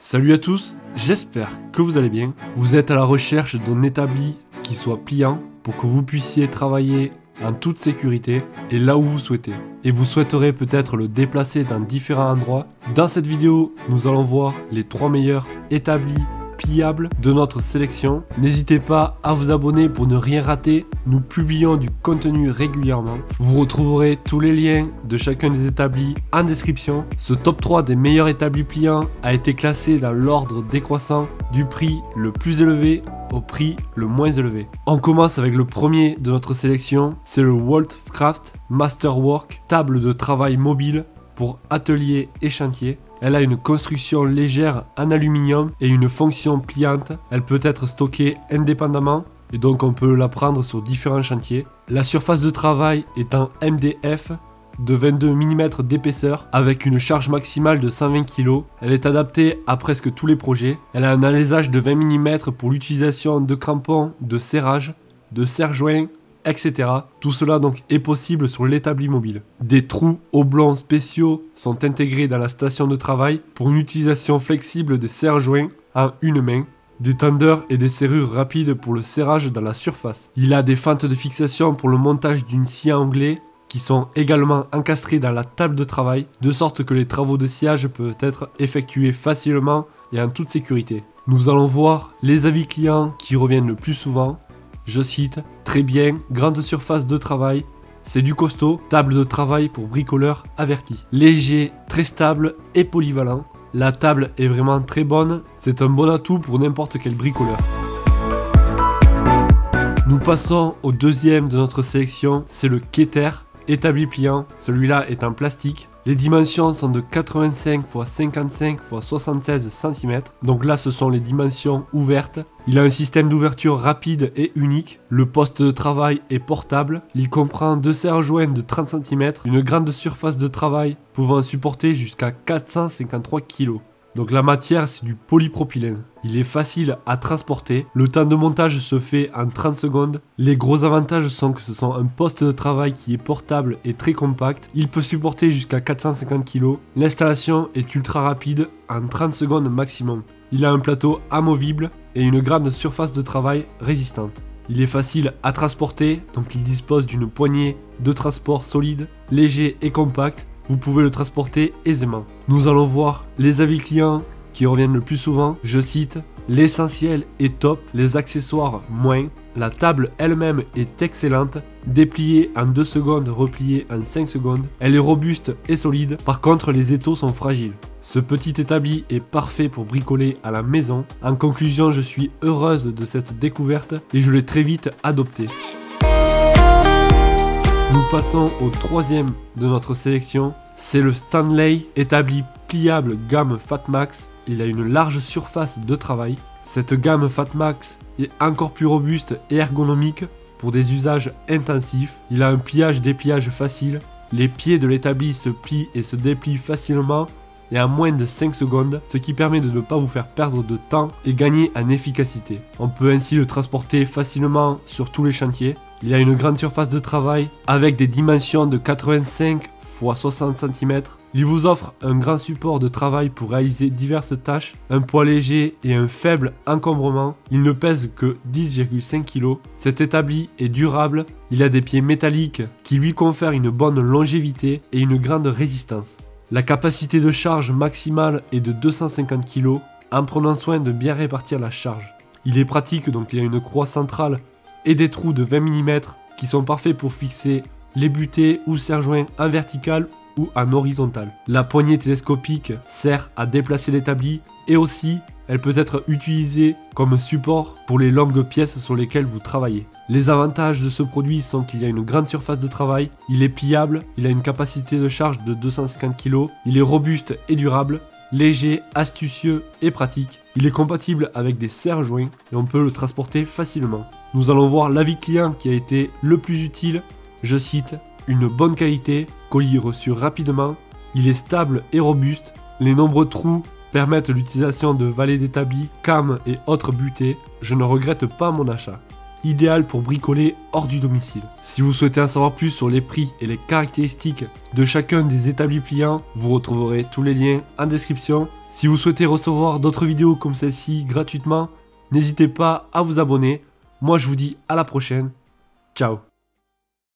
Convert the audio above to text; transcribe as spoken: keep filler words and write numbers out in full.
Salut à tous, j'espère que vous allez bien. Vous êtes à la recherche d'un établi qui soit pliant pour que vous puissiez travailler en toute sécurité et là où vous souhaitez. Et vous souhaiterez peut-être le déplacer dans différents endroits. Dans cette vidéo, nous allons voir les trois meilleurs établis pliables de notre sélection. N'hésitez pas à vous abonner pour ne rien rater. Nous publions du contenu régulièrement. Vous retrouverez tous les liens de chacun des établis en description. Ce top trois des meilleurs établis pliants a été classé dans l'ordre décroissant du prix le plus élevé au prix le moins élevé. On commence avec le premier de notre sélection, c'est le Wolfcraft Masterwork, table de travail mobile pour atelier et chantier. Elle a une construction légère en aluminium et une fonction pliante. Elle peut être stockée indépendamment et donc on peut la prendre sur différents chantiers. La surface de travail est en M D F de vingt-deux millimètres d'épaisseur avec une charge maximale de cent vingt kilos. Elle est adaptée à presque tous les projets. Elle a un alésage de vingt millimètres pour l'utilisation de crampons, de serrage, de serre-joints, et cetera. Tout cela donc est possible sur l'établi mobile. Des trous oblongs spéciaux sont intégrés dans la station de travail pour une utilisation flexible des serre-joints en une main. Des tendeurs et des serrures rapides pour le serrage dans la surface. Il a des fentes de fixation pour le montage d'une scie à onglets qui sont également encastrés dans la table de travail, de sorte que les travaux de sciage peuvent être effectués facilement et en toute sécurité. Nous allons voir les avis clients qui reviennent le plus souvent. Je cite, très bien, grande surface de travail, c'est du costaud, table de travail pour bricoleur averti. Léger, très stable et polyvalent. La table est vraiment très bonne, c'est un bon atout pour n'importe quel bricoleur. Nous passons au deuxième de notre sélection, c'est le Keter. Établi pliant, celui-là est en plastique. Les dimensions sont de quatre-vingt-cinq par cinquante-cinq par soixante-seize centimètres. Donc là, ce sont les dimensions ouvertes. Il a un système d'ouverture rapide et unique. Le poste de travail est portable. Il comprend deux serre-joints de trente centimètres, une grande surface de travail pouvant supporter jusqu'à quatre cent cinquante-trois kilos. Donc la matière, c'est du polypropylène. Il est facile à transporter. Le temps de montage se fait en trente secondes. Les gros avantages sont que ce sont un poste de travail qui est portable et très compact. Il peut supporter jusqu'à quatre cent cinquante kilos. L'installation est ultra rapide en trente secondes maximum. Il a un plateau amovible et une grande surface de travail résistante. Il est facile à transporter, donc il dispose d'une poignée de transport solide, léger et compact. Vous pouvez le transporter aisément. Nous allons voir les avis clients qui reviennent le plus souvent. Je cite, l'essentiel est top, les accessoires moins. La table elle-même est excellente, dépliée en deux secondes, repliée en cinq secondes. Elle est robuste et solide, par contre les étaux sont fragiles. Ce petit établi est parfait pour bricoler à la maison. En conclusion, je suis heureuse de cette découverte et je l'ai très vite adopté. Nous passons au troisième de notre sélection, c'est le Stanley établi pliable gamme Fatmax. Il a une large surface de travail. Cette gamme Fatmax est encore plus robuste et ergonomique pour des usages intensifs. Il a un pliage-dépliage facile. Les pieds de l'établi se plient et se déplient facilement et en moins de cinq secondes, ce qui permet de ne pas vous faire perdre de temps et gagner en efficacité. On peut ainsi le transporter facilement sur tous les chantiers. Il a une grande surface de travail avec des dimensions de quatre-vingt-cinq par soixante centimètres. Il vous offre un grand support de travail pour réaliser diverses tâches, un poids léger et un faible encombrement. Il ne pèse que dix virgule cinq kilos. Cet établi est durable. Il a des pieds métalliques qui lui confèrent une bonne longévité et une grande résistance. La capacité de charge maximale est de deux cent cinquante kilos en prenant soin de bien répartir la charge. Il est pratique, donc il a une croix centrale et des trous de vingt millimètres qui sont parfaits pour fixer les butées ou serre-joints en vertical ou en horizontal. La poignée télescopique sert à déplacer l'établi et aussi elle peut être utilisée comme support pour les longues pièces sur lesquelles vous travaillez. Les avantages de ce produit sont qu'il y a une grande surface de travail, il est pliable, il a une capacité de charge de deux cent cinquante kilos, il est robuste et durable, léger, astucieux et pratique. Il est compatible avec des serre-joints et on peut le transporter facilement. Nous allons voir l'avis client qui a été le plus utile. Je cite, une bonne qualité, colis reçu rapidement, il est stable et robuste, les nombreux trous permettent l'utilisation de valets d'établi, cames et autres butées, je ne regrette pas mon achat. idéal pour bricoler hors du domicile. Si vous souhaitez en savoir plus sur les prix et les caractéristiques de chacun des établis pliants, vous retrouverez tous les liens en description. Si vous souhaitez recevoir d'autres vidéos comme celle-ci gratuitement, n'hésitez pas à vous abonner. Moi je vous dis à la prochaine. Ciao.